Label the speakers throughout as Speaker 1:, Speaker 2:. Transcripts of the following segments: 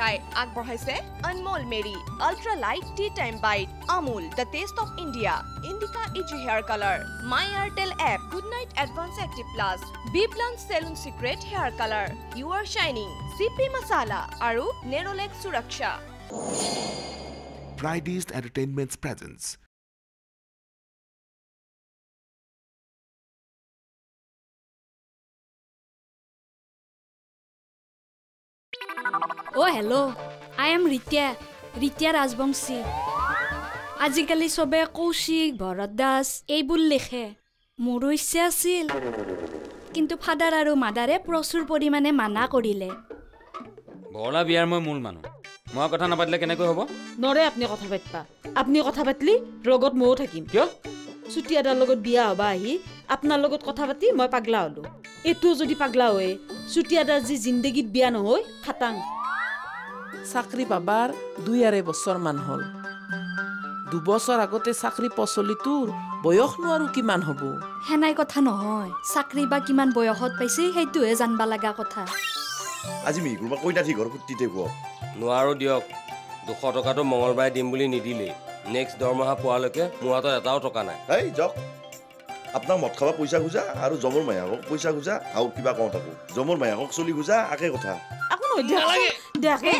Speaker 1: টকাই আগবঢ়াইছে Anmol Marie ultra light tea time bite Amul the taste of India Indica easy hair colour my Airtel app good night advance active plus B plan চেলুন চিক্ৰেট hair colour you are শ্বাইনিং চিপি মছালা আৰু নেৰলেক সুৰক্ষা
Speaker 2: Fridays Entertainment's presence.
Speaker 3: Oh hello, I am Ritya Rajbangshi. আজিকালি সবে কৌশিক ভৰত দাস এইবোৰ লিখে মোৰো ইচ্ছা আছিল কিন্তু ফাদাৰ আৰু মাদাৰে প্ৰচুৰ পৰিমাণে মানা কৰিলে
Speaker 4: বলা বিয়াৰ মই মূল মানুহ মই কথা নাপাতিলে কেনেকৈ হ'ব
Speaker 5: নৰে আপুনি কথা পাতিবা আপুনি কথা পাতিলি ৰোগত ময়ো থাকিম
Speaker 4: কিয়
Speaker 5: চুটিয়াদাৰ লগত বিয়া হবা আহি আপোনাৰ লগত কথা পাতি মই পাগলা হলো এটো যদি পাগলা হয় চুটিয়াদাৰ যি জিন্দগীত বিয়া নহয় খাটাং
Speaker 6: চাকৰি পাবাৰ 2.5 বছৰ মান হ'ল 2 বছৰ আগতে চাকৰি পচলি তোৰ বয়স নো আৰু কিমান হ'ব
Speaker 3: হেনাই কথা নহয় চাকৰি বা কিমান বয়সত পাইছে সেইটোহে জানবা লাগা কথা
Speaker 7: আজি মি গুৰমা কইনা ঠিক ঘৰ ফুটিতে গো
Speaker 8: নোৱাৰো দিয়ক 200 টকাটো মঙ্গলবাৰে দিম বুলি নিদিলে নেক্সট দৰমহা পোৱালৈকে মোৰ হাতত এটাও টকা নাই
Speaker 7: এই যক আপোনাৰ মদ খাবা পইচা খুজা আৰু জমৰ মায়াকক পইচা খুজা আৰু কিবা কওঁ তাকো জমৰ মায়াকক চলি খুজা আকে কথা
Speaker 5: আকো নহয় দেখে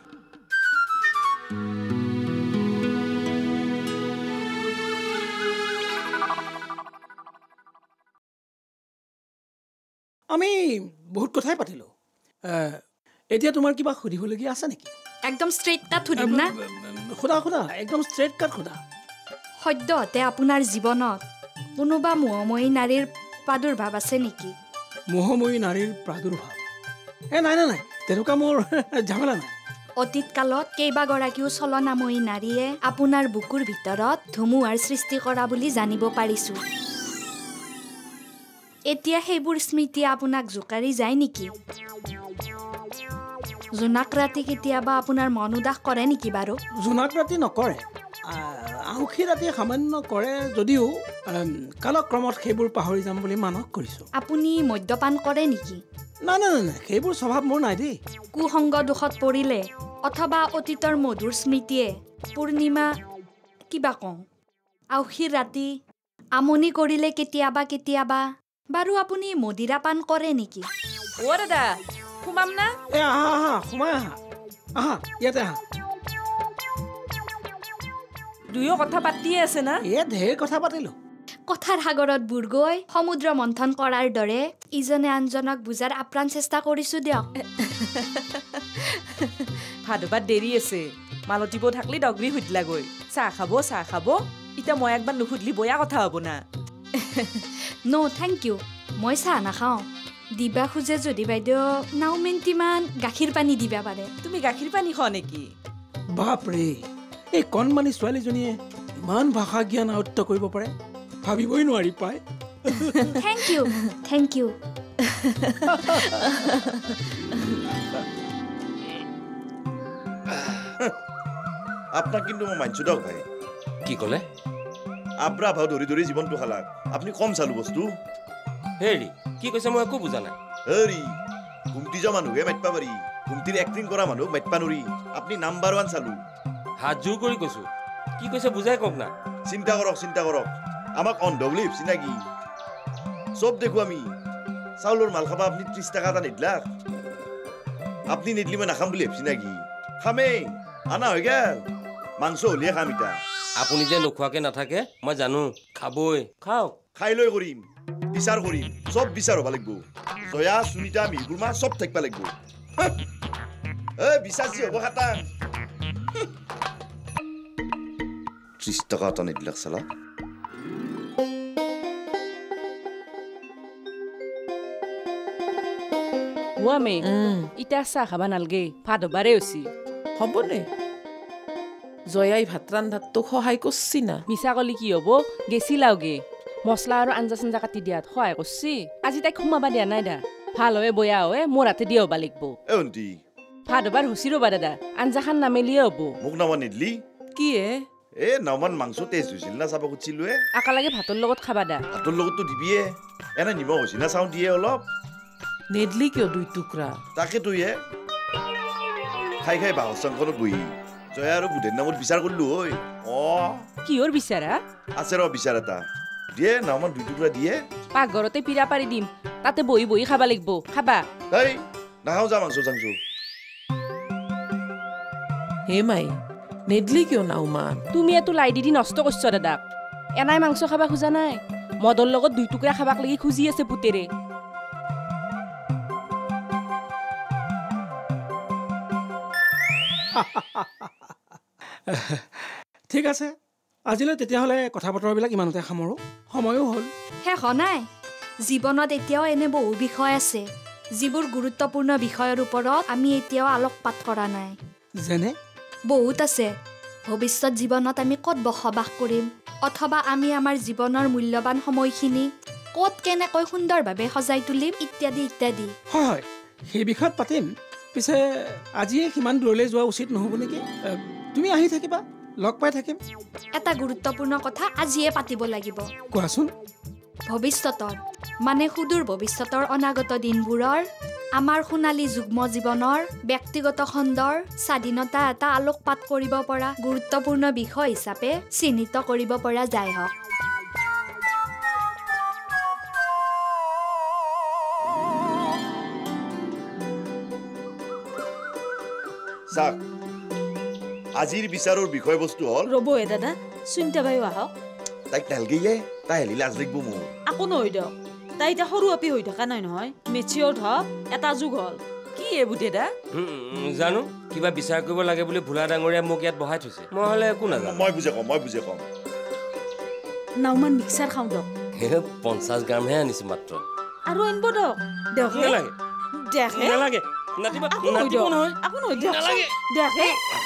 Speaker 9: আমি বহুত কথাই পাতিলো এতিয়া তোমাৰ কিবা সুধিবলগীয়া আছে নেকি
Speaker 3: একদম ষ্ট্ৰেইট কাট সুধিম না
Speaker 9: খুদা একদম ষ্ট্ৰেইট কাট খুদা
Speaker 3: সদ্যহতে আপোনাৰ জীৱনত কোনোবা মোহময়ী নাৰীৰ প্ৰাদুৰ্ভাৱ আছে নেকি
Speaker 9: মোহময়ী নাৰীৰ প্ৰাদুৰ্ভাৱ নাই তেনেকুৱা মোৰ ঝামেলা নাই
Speaker 3: অতীত কালত কেইবাগৰাকীও চলনাময়ী নাৰীয়ে আপোনাৰ বুকুৰ ভিতৰত ধুমুহাৰ সৃষ্টি কৰা বুলি জানিব পাৰিছো এতিয়া সেইবোৰ স্মৃতি আপোনাক জোকাৰি যায় নেকি জোনাক ৰাতি কেতিয়াবা আপোনাৰ মন উদাস কৰে নেকি বাৰু
Speaker 9: জোনাক ৰাতি নকৰে আউখী ৰাতি সামান্য কৰে যদিও কালক্ৰমত সেইবোৰ পাহৰি যাম বুলি মানক কৰিছো
Speaker 3: আপুনি মদ্যপান কৰে নেকি
Speaker 9: নাই সেইবোৰ স্বভাৱ মোৰ নাই দেই
Speaker 3: কুসংগ দোষত পৰিলে অথবা অতীতৰ মধুৰ স্মৃতিয়ে পূৰ্ণিমা কিবা কওঁ আউখীৰ ৰাতি আমনি কৰিলে কেতিয়াবা বাৰু আপুনি মদিৰা পান কৰে নেকি
Speaker 5: অ দাদা খুমাম না
Speaker 9: আহা সোমাই আহা ইয়াতে আহা
Speaker 5: দুয়ো কথা পাতিয়ে আছে না
Speaker 9: ঢেৰ কথা পাতিলো
Speaker 3: কথাৰ সাগৰত বুৰ গৈ সমুদ্ৰ মন্থন কৰাৰ দৰে ইজনে আনজনক বুজাৰ আপ্ৰাণ চেষ্টা কৰিছো দিয়ক
Speaker 5: ভাদবাত দেৰি আছে মালতীব থাকলি ডগৰি সুধিলা গৈ চাহ খাব এতিয়া মই একবাৰ নুসুধলি বয়া কথা হ'ব না
Speaker 3: ন' থেংক ইউ মই চাহ নাখাওঁ দিবা খোজে যদি বাইদেউ নাওমেণ্টিমান গাখীৰ পানী দিবা পাৰে
Speaker 5: তুমি গাখীৰ পানী খোৱা নেকি
Speaker 9: বাপৰে এই কণমানি ছোৱালীজনীয়ে ইমান ভাষা জ্ঞান আয়ত্ত কৰিব পাৰে ভাবিবই নোৱাৰি পায়
Speaker 3: থেংক ইউ
Speaker 7: আপোনাক কিন্তু মই মানছো দিয়ক ভাই
Speaker 8: কি ক'লে
Speaker 7: আব্ৰা ভাও ধৰি জীৱনটো খালাক আপুনি কম চালো বস্তু
Speaker 8: হেৰি কি কৈছে মই একো বুজা নাই
Speaker 7: হেৰি ঘুমটি যোৱা মানুহে মাতিবা পাৰি ঘুমটিৰ এক্টিং কৰা মানুহক মাতিবা নোৱাৰি আপুনি নাম্বাৰ 1 চালো
Speaker 8: হাত জোৰ কৰি কৈছো কি কৈছে বুজাই কওক না
Speaker 7: চিন্তা কৰক আমাক অন্ধ বুলি ভাবছি নাকি চব দেখো আমি চাউলৰ মাল খাবা আপুনি 30 টকা এটা নিদিলাক আপুনি নিদিলি মই নাখাম বুলি ভাবছি নাকি খামেই আনা হৈ গেল মাংস হলিয়ে খাম ইটা
Speaker 8: আপুনি যে নোখোৱাকে নাথাকে মই জানো খাবই খাওক
Speaker 7: খাই লৈ কৰিম বিচাৰ কৰিম চব বিচাৰ হ'ব লাগিব জয়া সুনিতা মিগুৰমা চব থাকিব লাগিব বিচাৰ যি হ'ব খাটাং 30 টকা এটা নিদিলাক চালা
Speaker 5: আমি ইটা চাহ খাবা নালগে ভাত হবাৰে হৈছি
Speaker 6: হ'ব দে জয়াই ভাত ৰান্ধাত সহায় কৰছি না
Speaker 5: মিছা কলি কি হ'ব গেছিলাওগে মছলা আৰু আঞ্জা চাঞ্জা কাটি দিয়াত সহায় কৰছি আজি তাইক সোমাবা দিয়া নাই দা ভাল হয় বয়া হয় মোৰ হাতে দিয়া হবা লাগিব ভাত হবাৰ হুচি ৰবা দাদা আঞ্জাখান নামেলিয়ে হ'ব
Speaker 7: মোক নামা নিদিলি
Speaker 6: কি
Speaker 7: নামান মাংস টেষ্ট হৈছিল না চাব খুজিছিলো
Speaker 5: আকালাগে ভাতৰ লগত খাবা দা
Speaker 7: ভাতৰ লগততো দিবিয়ে এনে নিমখ হৈছি না চাওঁ দিয়ে অলপ
Speaker 6: নেদলি কিয় 2 টুকুৰা
Speaker 7: তাকে তুই খাই খাই বাহৰ চাংখনত বহি জয়া আৰু বুধেৰ নামত বিচাৰ কৰিলো ঐ
Speaker 5: কিহৰ বিচাৰা
Speaker 7: আছে ৰ বিচাৰ এটা দিয়ে নামত 2 টুকুৰা দিয়ে
Speaker 5: পাকঘৰতে পিৰা পাৰি দিম তাতে বহি বহি খাবা লাগিব খাবা
Speaker 7: এই নাখাওঁ যা মাংস চাংস
Speaker 6: হে মাই নেদলি কিয় নাওমান
Speaker 5: তুমি এটো লাই দি নষ্ট কৰিছ দাদাক এনাই মাংস খাবা খোজা নাই মদৰ লগত 2 টুকুৰা খাবাক লাগি খুজি আছে পুতেৰে
Speaker 9: ঠিক আছে আজিলৈ তেতিয়াহ'লে কথা বতৰাবিলাক ইমানতে সামৰোঁ সময়ো হ'ল
Speaker 3: শেষ নাই জীৱনত এতিয়াও এনে বহু বিষয় আছে যিবোৰ গুৰুত্বপূৰ্ণ বিষয়ৰ ওপৰত আমি এতিয়াও আলোকপাত কৰা নাই
Speaker 9: যেনে
Speaker 3: বহুত আছে ভৱিষ্যত জীৱনত আমি ক'ত বসবাস কৰিম অথবা আমি আমাৰ জীৱনৰ মূল্যৱান সময়খিনি ক'ত কেনেকৈ সুন্দৰভাৱে সজাই তুলিম ইত্যাদি ইত্যাদি
Speaker 9: হয় সেই বিষয়ত পাতিম পিছে আজিয়ে সিমান দূৰলৈ যোৱা উচিত নহ'ব নেকি তুমি আহি থাকিবা লগ পাই থাকিম
Speaker 3: এটা গুৰুত্বপূৰ্ণ কথা আজিয়ে পাতিব লাগিব
Speaker 9: কোৱাচোন
Speaker 3: ভৱিষ্যতৰ মানে সুদূৰ ভৱিষ্যতৰ অনাগত দিনবোৰৰ আমাৰ সোণালী যুগ্ম জীৱনৰ ব্যক্তিগত খণ্ডৰ স্বাধীনতা এটা আলোকপাত কৰিব পৰা গুৰুত্বপূৰ্ণ বিষয় হিচাপে চিহ্নিত কৰিব পৰা যায় হওক
Speaker 7: চাক আজিৰ বিচাৰৰ বিষয়বস্তু হ'ল
Speaker 10: ৰ'ব দাদা চিন্তা বাইও আহক
Speaker 7: তাইক নালগেয়ে তাই হেলি লাজ লাগিব মোৰ
Speaker 10: আকৌ নহয় দিয়ক তাই এতিয়া সৰু আপি হৈ থকা নাই নহয় মেচিয়ৰ্ড হওক এটা যুগ হ'ল কি এইবোৰ দাদা
Speaker 8: জানো কিবা বিচাৰ কৰিব লাগে বুলি ভোলা ডাঙৰীয়া মোক ইয়াত বহাই থৈছে মই হ'লে একো নাজানো
Speaker 7: মই বুজে কম
Speaker 10: নাওমান মিক্সাৰ খাওঁ দিয়ক
Speaker 8: 50 গ্ৰামহে আনিছো মাত্ৰ
Speaker 10: আৰু আনিব দিয়ক দিয়ক
Speaker 8: নালাগে
Speaker 10: দেখে
Speaker 8: নালাগে নাতিবা
Speaker 10: আকৌ নহয় দিয়ক
Speaker 8: নালাগে
Speaker 10: দেখে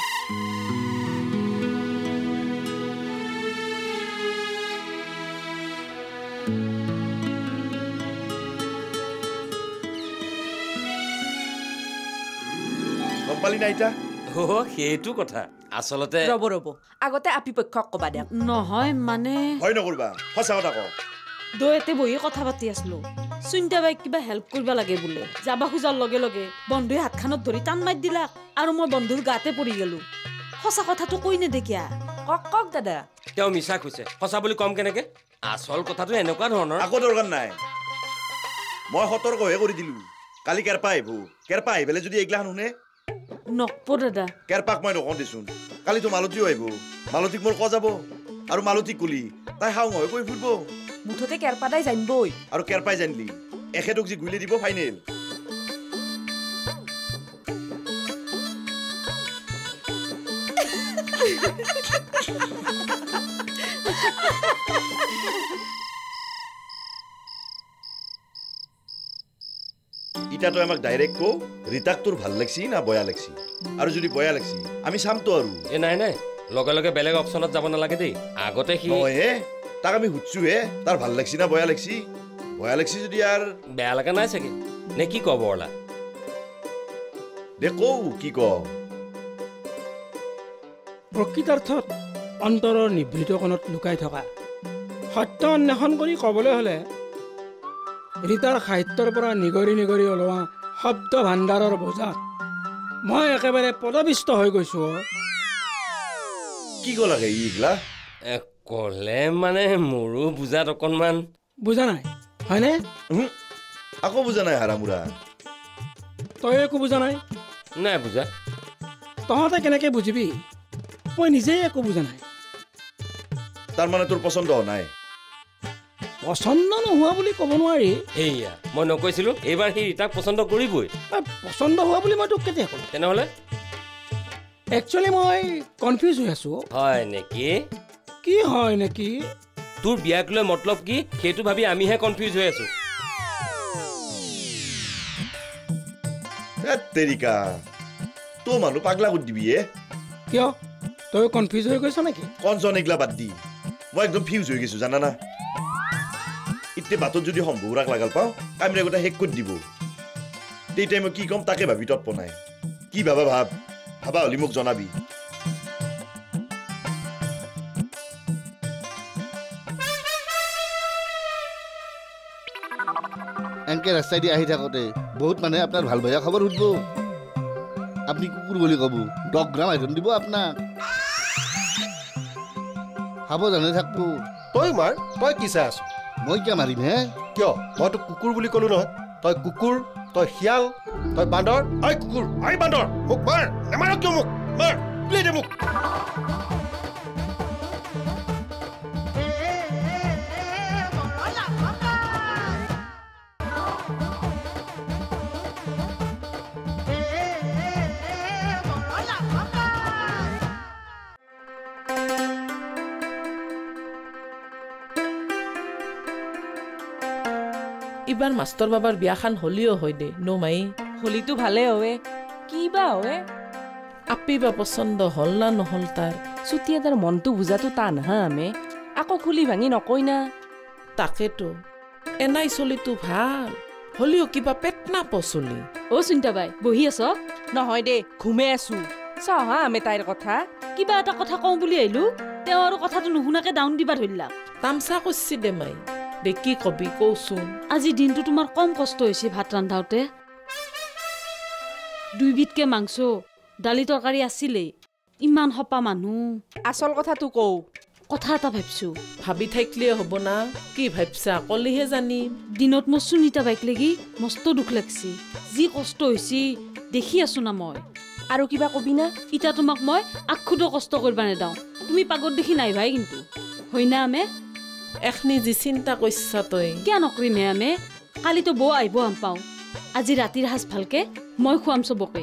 Speaker 7: গম্পালি নাইটা
Speaker 8: সেইটো কথা আচলতে
Speaker 5: ৰব আগতে আপি পক্ষক কবা দিয়ক
Speaker 10: নহয় মানে
Speaker 7: ভয় নকৰিবা সঁচা কথা কওঁ
Speaker 10: দৈতে বহি কথা পাতি আছিলো চিন্তা বাইক কিবা হেল্প কৰিব লাগে বোলে যাবা খোজাৰ লগে লগে বন্ধুৱে হাতখনত ধৰি টান মাৰি দিলাক আৰু মই বন্ধুৰ গাতে পৰি গেলো সঁচা কথাটো কৈ নেদেখিয়া
Speaker 5: কক দাদা
Speaker 8: তেওঁ মিছা কৈছে সঁচা বুলি কম কেনেকে আচল কথাটো এনেকুৱা ধৰণৰ
Speaker 7: আকৌ দৰকাৰ নাই মই সতৰ্কহে কৰি দিলো কালি কেৰপা আহি পেলাই যদি এইগিলাখান শুনে
Speaker 10: নকব দাদা
Speaker 7: কেৰপাক মই নকওঁ দেচোন কালিতো মালতীও আহিব মালতীক মোৰ ক যাব আৰু মালতীক কলি তাই হাও নহয় কৈ ফুৰিব
Speaker 5: মুঠতে কেৰপাদাই জানিবই
Speaker 7: আৰু কেৰপাই জানিলি এখেতক যি গুলি দিব ফাইনেল ইটাতো আমাক ডাইৰেক্ট কও ৰীতাক তোৰ ভাল লাগছি না বয়া লাগছি আৰু যদি বয়া লাগছি আমি চামতো আৰু
Speaker 8: নাই লগে লগে বেলেগ অপচনত যাব নালাগে দেই আগতে সি
Speaker 7: নহয় তাক আমি সুধছোহে তাৰ ভাল লাগছি না বয়া লাগছি যদি আর
Speaker 8: বেয়া লাগা নাই চাগে নে কি কব বৰলা
Speaker 7: দে কও কি ক
Speaker 9: প্ৰকৃতাৰ্থত অন্তৰৰ নিভৃত কোণত লুকাই থকা সত্য অন্বেষণ কৰি ক'বলৈ হ'লে ৰীতাৰ সাহিত্যৰ পৰা নিগৰি ওলোৱা শব্দ ভাণ্ডাৰৰ বজাত মই একেবাৰে পদবিষ্ট হৈ গৈছো
Speaker 7: কি ক লাগে ইগলা
Speaker 8: কলে মানে মোৰো বুজাত অকণমান
Speaker 9: বুজা নাই হয়নে
Speaker 7: আকৌ বুজা নাই হাৰামুৰা
Speaker 9: তই একো বুজা নাই
Speaker 8: নাই বুজা
Speaker 9: তহঁতে কেনেকে বুজিবি মই নিজেই একো বুজা নাই
Speaker 7: তাৰ মানে তোৰ পচন্দ নাই
Speaker 9: পচন্দ নোহোৱা বুলি ক'ব নোৱাৰি
Speaker 8: সেয়া মই নকৈছিলো এইবাৰ সি ৰীতাক পচন্দ কৰিবই
Speaker 9: পচন্দ হোৱা বুলি মই তোক কেতিয়া ক'লো
Speaker 8: তেনেহ'লে
Speaker 9: একচুৱেলি মই কনফিউজ হৈ আছো
Speaker 8: হয় নেকি
Speaker 9: কি হয় নেকি
Speaker 8: তোৰ বিয়াক লৈ মতলব কি সেইটো ভাবি আমিহে কনফিউজ হৈ আছো
Speaker 7: তেৰিকা তো মানুহ পাগলা কৰি দিবি
Speaker 9: কিয় তই কনফিউজ হৈ গৈছ নেকি
Speaker 7: কনজন এগলা বাদ দি মই একদম ফিউজ হৈ গৈছো জানা না ইতে বাটত যদি সম্ভৱৰাক লাগাল পাওঁ কামৰে গোটা শেষ কৰি দিব তেতিয়াই মই কি ক'ম তাকে ভাবি তৎপ নাই কি ভাবা হলি মোক জনাবি
Speaker 11: এনেকে ৰাস্তাই দি আহি থাকোঁতে বহুত মানুহে আপোনাৰ ভাল বেয়া খবৰ সুধিব আপনি কুকুর বলে কব 10 গ্রাম আইরন দিব আপনাক সাবধানে থাকবো
Speaker 12: তই মাৰ তই কি চাই আছ
Speaker 11: মই কিয় মাৰিম হে
Speaker 12: কিয় মই তোক কুকুৰ বুলি ক'লো নহয় তই কুকুৰ তই শিয়াল তই বান্দৰ আই কুকুৰ আই বান্দৰ মোক মাৰ নেমাৰ কিয় মোক মাৰ প্লে দে মোক
Speaker 6: ইবাৰ মাষ্টৰ বাবাৰ বিয়াখান হলিও হয় দে মাই
Speaker 5: হলিটো ভালে হয় কি বা হয়
Speaker 6: আপি বা পচন্দ হল না নহল তাৰ
Speaker 5: চুতীয়া তাৰ মনটো বুজাটো টান হা আমি আকৌ খুলি ভাঙি নকই না
Speaker 6: তাকেতো এনাই চলিটো ভাল হলিও কিবা পেট নাপচলি
Speaker 10: অ চিন্তা বাই বহি আছ
Speaker 5: নহয় দে ঘুমে আছো চাও হা আমি তাইৰ কথা
Speaker 10: কিবা এটা কথা কওঁ বুলি আহিলো তেওঁ আৰু কথাটো নুশুনাকে ডাউন দিবা ধৰিলা
Speaker 6: তামচা কৰিছি দে মাই দে কি কবি কওচোন
Speaker 10: আজি দিনটো তোমাৰ কম কষ্ট হৈছে ভাত ৰান্ধাওতে 2 বিধকে মাংস দালি তৰকাৰী আছিলেই ইমান হপা মানুহ
Speaker 5: আচল কথাটো কও
Speaker 10: কথা এটা ভাবছো
Speaker 6: ভাবি থাকিলে হ'ব না কি ভাবছা কলিহে জানিম
Speaker 10: দিনত মোৰ সুনিতা বাইক লাগি মস্ত দুখ লাগছি যি কষ্ট হৈছে দেখি আছো না মই
Speaker 5: আৰু কিবা কবি না
Speaker 10: ইটা তোমাক মই আখুটো কষ্ট কৰিবা নেদাও তুমি পাগত দেখি নাই ভাই কিন্তু হয় না আমে
Speaker 6: এখনি যি চিন্তা কৰিছা তই
Speaker 10: কিয় নকৰিমে আমে কালিতো বৌ আহিব আম পাওঁ আজি ৰাতিৰ সাজ ভালকে মই খুৱাম চবকে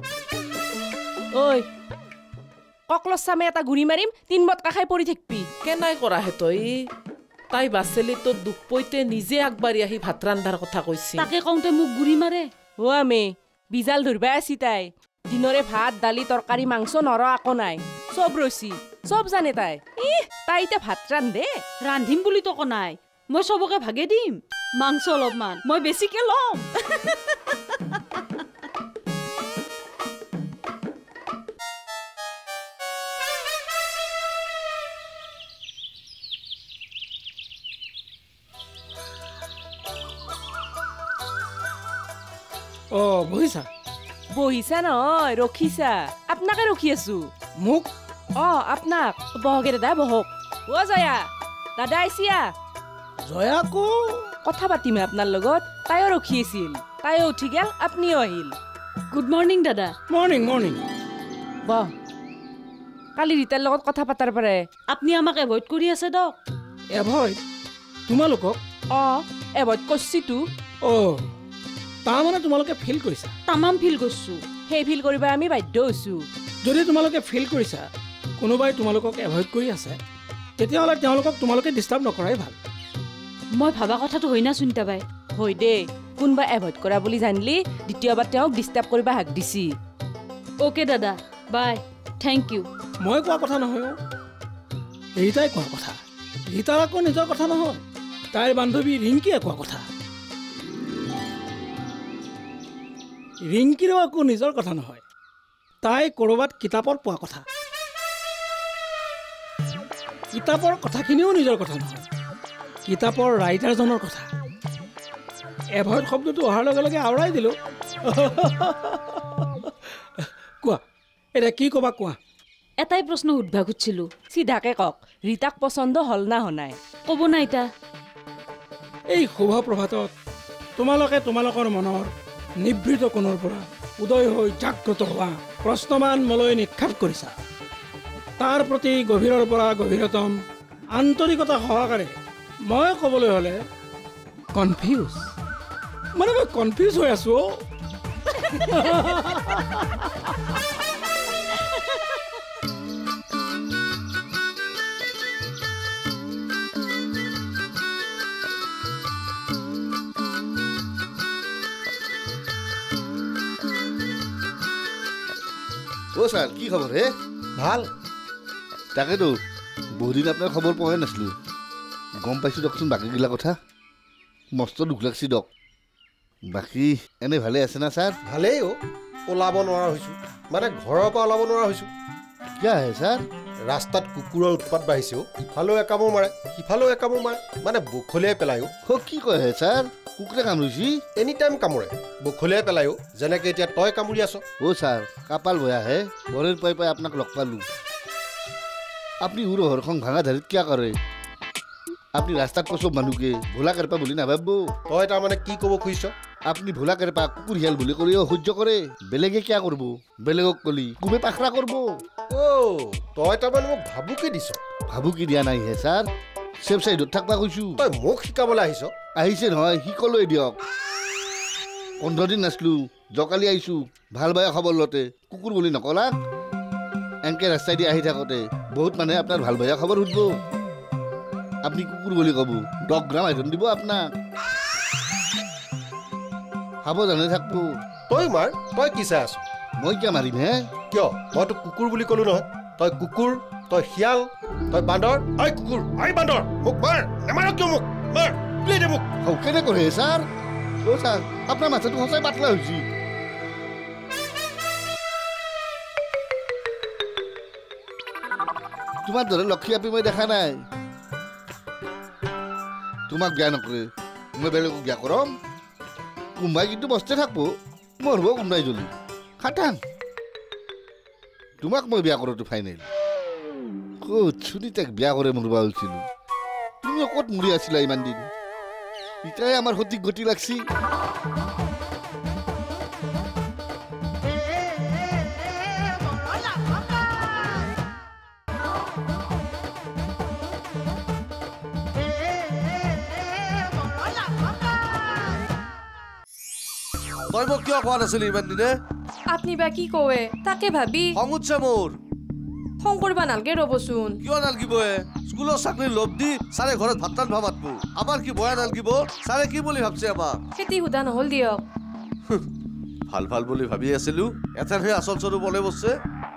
Speaker 5: ঐ ককলছ চামে এটা গুৰি মাৰিম 3 বটকা খাই পৰি থাকবি
Speaker 6: কেনাই কৰা হে তই তাই বাচেলি তোৰ দুখ পইতে নিজে আগবাঢ়ি আহি ভাত ৰান্ধাৰ কথা কৈছি
Speaker 10: তাকে কওঁতে মোক গুৰি মাৰে
Speaker 5: অ আমি বিজাল ধৰবা আছি তাই দিনৰে ভাত দালি তৰকাৰী মাংস নৰ আকো নাই সব ৰছি সব জানে তাই তাই এতিয়া ভাত ৰান্ধে
Speaker 10: ৰান্ধিম বুলি তো নাই মই সবকে ভাগে দিম মাংস অলপমান মই বেছিকে লম
Speaker 9: অ বহিছা
Speaker 5: বহিছা নহয় ৰখিছা আপোনাকে ৰখি আছো
Speaker 9: মোক
Speaker 5: আপোনাক বহকে দাদা বহক অ জয়া দাদা আইছিয়া
Speaker 9: জয়াকো
Speaker 5: কথা পাতিম আপোনাৰ লগত তাইও ৰখি আছিল তাইও উঠি গেল আপনিও আহিল
Speaker 10: গুড মৰ্নিং দাদা
Speaker 9: মৰ্নিং মৰ্নিং
Speaker 5: বহ কালি ৰীতাৰ লগত কথা পাতাৰ পাৰে
Speaker 10: আপুনি আমাক এভইড কৰি আছে দক
Speaker 9: এভইড তোমালোকক
Speaker 5: এভইড কৰছিতো
Speaker 9: তাৰমানে তোমালোকে ফিল কৰিছা
Speaker 10: তামাম ফিল কৰিছো
Speaker 5: সেই ফিল কৰিবা আমি বাধ্য হৈছো
Speaker 9: যদি তোমালোকে ফিল কৰিছা কোনোবাই তোমালোকক এভইড কৰি আছে তেতিয়াহ'লে তেওঁলোকক তোমালোকে ডিষ্টাৰ্ব নকৰাই ভাল
Speaker 10: মই ভাবা কথাটো হয় না চিন্তা বাই
Speaker 5: হয় দে কোনবা এভইড কৰা বুলি জানিলি দ্বিতীয়বাৰ তেওঁক ডিষ্টাৰ্ব কৰিবা হাক দিছি
Speaker 10: অ'কে দাদা বাই থেংক ইউ
Speaker 9: মই কোৱা কথা নহয় ৰীতাই কোৱা কথা ৰীতাৰ আকৌ নিজৰ কথা নহয় তাইৰ বান্ধৱী ৰিংকিয়ে কোৱা কথা ৰিংকিৰো আকৌ নিজৰ কথা নহয় তাই ক'ৰবাত কিতাপত পোৱা কথা কিতাপৰ কথাখিনিও নিজৰ কথা নহয় কিতাপৰ ৰাইটাৰজনৰ কথা এভইড শব্দটো অহাৰ লগে লগে আওৰাই দিলোঁ কোৱা এতিয়া কি ক'বা কোৱা
Speaker 10: এটাই প্ৰশ্ন সুধবা খুজিছিলোঁ
Speaker 5: চিধাকে কওক ৰীতাক পচন্দ হ'ল না হনাই
Speaker 10: ক'ব না ইতা
Speaker 9: এই শুভ প্ৰভাতত তোমালোকে তোমালোকৰ মনৰ নিভৃত কোণৰ পৰা উদয় হৈ জাগ্ৰত হোৱা প্ৰশ্নমান মোলৈ নিক্ষেপ কৰিছা তাৰ প্ৰতি গভীৰৰ পৰা গভীৰতম আন্তৰিকতা সহকাৰে মই ক'বলৈ হ'লে কনফিউজ মানে মই কনফিউজ হৈ আছো
Speaker 11: ছাৰ কি খবৰ হে
Speaker 12: ভাল
Speaker 11: তাকেতো বহুদিন আপোনাৰ খবৰ পোৱাই নাছিলোঁ গম পাইছোঁ দিয়কচোন বাকীগিলা কথা মস্ত দুখ লাগছি দিয়ক বাকী এনে ভালে আছে না ছাৰ
Speaker 12: ভালেই ওলাব নোৱাৰা হৈছোঁ মানে ঘৰৰ পৰা ওলাব নোৱাৰা হৈছোঁ
Speaker 11: কিয় আহে ছাৰ
Speaker 12: ৰাস্তাত কুকুৰৰ উৎপাত বাঢ়িছে ইফালেও একামো মাৰে সিফালেও একামো মাৰে মানে বখলিয়াই পেলায়ো
Speaker 11: কি কয় হে ছাৰ কুকুৰে কামুৰিছি
Speaker 12: এনি টাইম কামোৰে বখলিয়াই পেলায়ো যেনেকে এতিয়া তই কামুৰি আছ
Speaker 11: অ' ছাৰ কাপাল বয়াহে বৰেৰ পাই পাই আপোনাক লগ পালোঁ আপুনি উৰহৰ খং ভাঙা ধাৰিত কিয় কৰে আপুনি ৰাস্তাত কৈ চব মানুহকে ভোলা কেৰপা বুলি নাভাবিব
Speaker 12: তই তাৰমানে কি ক'ব খুজিছ
Speaker 11: আপুনি ভোলা কেৰপা কুকুৰ শিয়াল বুলি কৰি অসহ্য কৰে বেলেগে কিয় কৰিব বেলেগক কলি কুমে পাখৰা কৰিব
Speaker 12: তই তাৰমানে মোক ভাবুকি দিছ
Speaker 11: ভাবুকি দিয়া নাই হে ছাৰ চেফ চাইডত থাকবা কৈছো
Speaker 12: তই মোক শিকাবলৈ
Speaker 11: আহিছে নহয় শিকলৈ দিয়ক 15 দিন নাছিলো জকালি আহিছো ভাল বেয়া খবৰ লতে কুকুৰ বুলি নকলাক এনকে ৰাস্তাই দি আহি থাকোতে বহুত মানুহে আপোনাৰ ভাল বেয়া খবৰ সুধিব আপুনি কুকুৰ বুলি ক'ব 10 গ্ৰাম আইৰণ দিব আপোনাক সাৱধানে থাকব
Speaker 12: তই মাৰ তই কি চাই আছ
Speaker 11: মই কিয় মাৰিম হে
Speaker 12: কিয় মই তোক কুকুৰ বুলি ক'লো নহয় তই কুকুৰ তই শিয়াল তই বান্দৰ আই কুকুৰ আই বান্দৰ মোক মাৰ নেমাৰ কিয় মোক মাৰ প্লে দে মোক
Speaker 11: কেনে কৰে ছাৰ অ' ছাৰ আপোনাৰ মাথাটো সঁচাই পাতলা হৈছে তোমাৰ দৰে লক্ষী আপি মই দেখা নাই তোমাক বেয়া নকৰে মই বেলেগক বেয়া কৰম কোনোবাই কিন্তু বস্তে থাকব মৰব কোনোবাই জ্বলি খাটাং তোমাক মই বেয়া কৰোঁতো ফাইনেল ক'ত সুনীতাক বেয়া কৰে মৰবা হৈছিলো তুমি ক'ত মৰি আছিলা ইমান দিন এতিয়াই আমাৰ সঠিক গতি লাগছি
Speaker 13: তই মোক কিয় কোৱা নাছিলি ইমান দিনে
Speaker 14: আপনি বা কি কৱে তাকে ভাবি
Speaker 13: খং উঠছে মোৰ
Speaker 14: খং কৰিবা নালগে ৰ'বচোন
Speaker 13: কিয় নালগিব স্কুলৰ চাকৰি লোভ দি ছাৰে ঘৰত ভাত ৰান্ধবা মাতব আমাৰ কি বয়া নালগিব ছাৰে কি বুলি ভাবছে আমাক
Speaker 14: খেতি সুধা নহ'ল দিয়ক
Speaker 13: ভাল ভাল বুলি ভাবি আছিলো এথানহে আচল চৰু বলে বসছে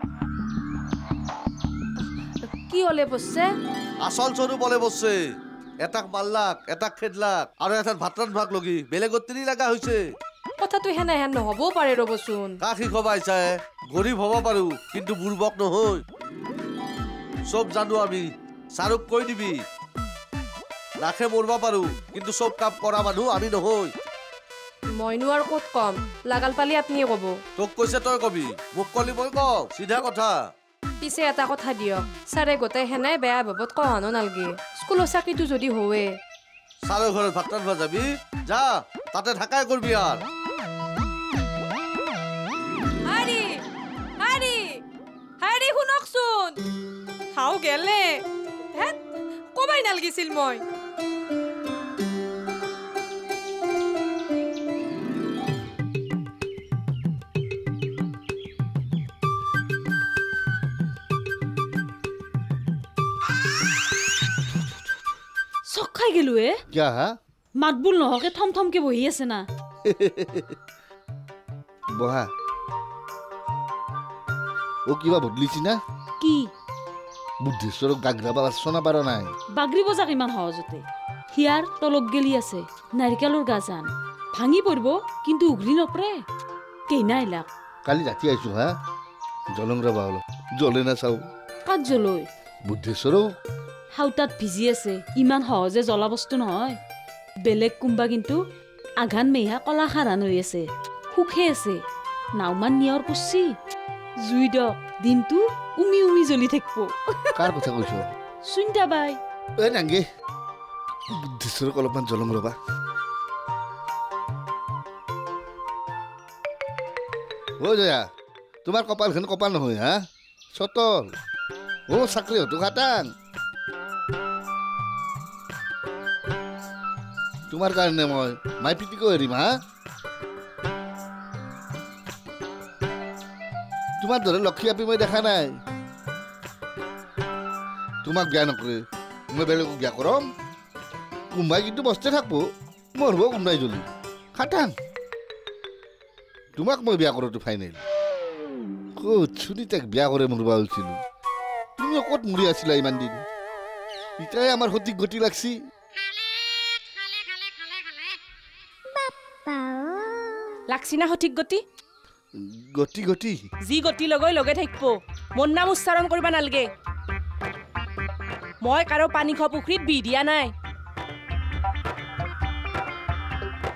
Speaker 14: কি হলে বসছে
Speaker 13: আচল চৰু বলে বসছে এটাক মাল্লাক এটাক খেদলাক আৰু এথান ভাত ৰান্ধবাক লগি বেলেগত তিনি লাগা হৈছে
Speaker 14: কথাটো হেনা হেন নহবও পাৰে ৰ'বচোন
Speaker 13: কাকি খবাইছাই গৰীব হ'ব পাৰো কিন্তু বুৰ্বক নহয় সব জানো আমি সাৰুক কৈ দিবি লাখে মৰবা পাৰো কিন্তু সব কাম কৰা মানুহ আমি নহয়
Speaker 14: মইনো আৰু ক'ত কম লাগাল পালি আপনি ক'ব
Speaker 13: তোক কৈছে তই কবি মোক কলি মই কওঁ সিধা কথা
Speaker 14: পিছে এটা কথা দিয়ক ছাৰে গোটেই হেনাই বেয়া ভাবত কহানো নালগে স্কুলৰ চাকৰিটো যদি হোৱে
Speaker 13: ছাৰৰ ঘৰত ভাত ৰান্ধবা যাবি যা তাতে থাকাই কৰবি আৰু
Speaker 14: হাৰি শুনকচোন হাও গেলে হেত কবাই নালগিছিল মই
Speaker 10: চক খাই গেলো
Speaker 11: কিয়া
Speaker 10: মাতবোল নহকে থম থমকে বহি আছে না
Speaker 11: বহা ও কিবা বদলিছি না
Speaker 10: কি
Speaker 11: বুদ্ধেশ্বৰক গাগৰা চনা পাৰা নাই
Speaker 10: বাগৰি বজাক ইমান সহজতে হিয়াৰ তলক গেলি আছে নাৰিকেলৰ গাজান ভাঙি পৰিব কিন্তু উঘৰি নপৰে কেইনা ইলাক
Speaker 11: কালি ৰাতি আহিছো হা জলং ৰবা অলপ জ্বলে না চাও
Speaker 10: কাত জ্বলৈ
Speaker 11: বুদ্ধেশ্বৰক
Speaker 10: হাউতাত ভিজি আছে ইমান সহজে জ্বলা বস্তু নহয় বেলেগ কোনবা কিন্তু আঘান মেহা কলা খাৰান হৈ আছে সুখে আছে নাওমান নিয়ৰ পছি জুই দক দিনটো উমি উমি জ্বলি থাকিব
Speaker 11: কাৰ কথা কৈছ
Speaker 10: সুনিতা বাই
Speaker 11: নাংগে বুদ্ধেশ্বৰক অলপমান জলং ৰবা ও জয়া তোমাৰ কপালখন কপাল নহয় হা চতল ও চাকৰি হতো খাটাং তোমাৰ কাৰণে মই মাই পিটিকো এৰিম হা তোমাৰ দৰে লক্ষী আপি মই দেখা নাই তোমাক বেয়া নকৰে মই বেলেগক বেয়া কৰম কোনোবাই কিন্তু বস্তে থাকব মৰব কোনোবাই জ্বলি খাটাং তোমাক মই বেয়া কৰোঁতো ফাইনেল ক'ত সুনীতাক বেয়া কৰে মৰবা হৈছিলো তুমি ক'ত মৰি আছিলা ইমান দিন এতিয়াই আমাৰ সঠিক গতি লাগছি
Speaker 5: লাগছি না সঠিক গতি
Speaker 11: গতি গতি
Speaker 5: যি গতি লগাই লগে থাকিব মোৰ নাম উচ্চাৰণ কৰিব নালগে মই কাৰো পানী খোৱা পুখুৰীত বি দিয়া নাই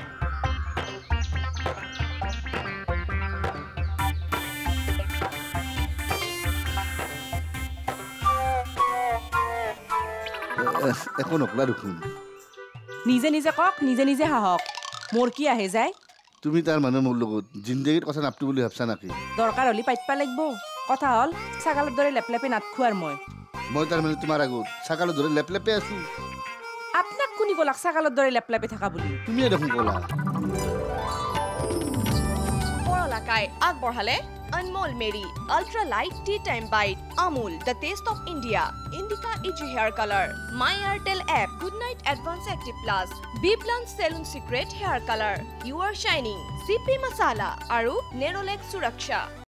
Speaker 11: একো নকলা দেখোন
Speaker 5: নিজে নিজে কওক নিজে নিজে হাহক মোৰ কি আহে যায়
Speaker 11: তুমি তাৰ মানে মোৰ লগত জিন্দগীৰ কথা নাপটো বুলি ভাবছা নাকি
Speaker 5: দৰকাৰ হ'লে পাতিব লাগিব কথা হ'ল ছাগালৰ দৰে লেপলেপে নাটখোৱাৰ
Speaker 11: মই তাৰ মানে তোমাৰ আগত ছাগালৰ দৰে লেপলেপে আছো
Speaker 5: আপোনাক কোনি ক'লাক ছাগালৰ দৰে লেপলেপে থকা বুলি
Speaker 11: তুমিয়ে দেখোন ক'লা
Speaker 1: পৰলাকাই আগবঢ়ালে Anmol Mary Ultra Light Tea Time Bite Amul The Taste of India Indica EG Hair Color My Airtel App Good Night Advance Active Plus BBlunt Salon Secret Hair Color You Are Shining CP Masala আৰু Nerolac Suraksha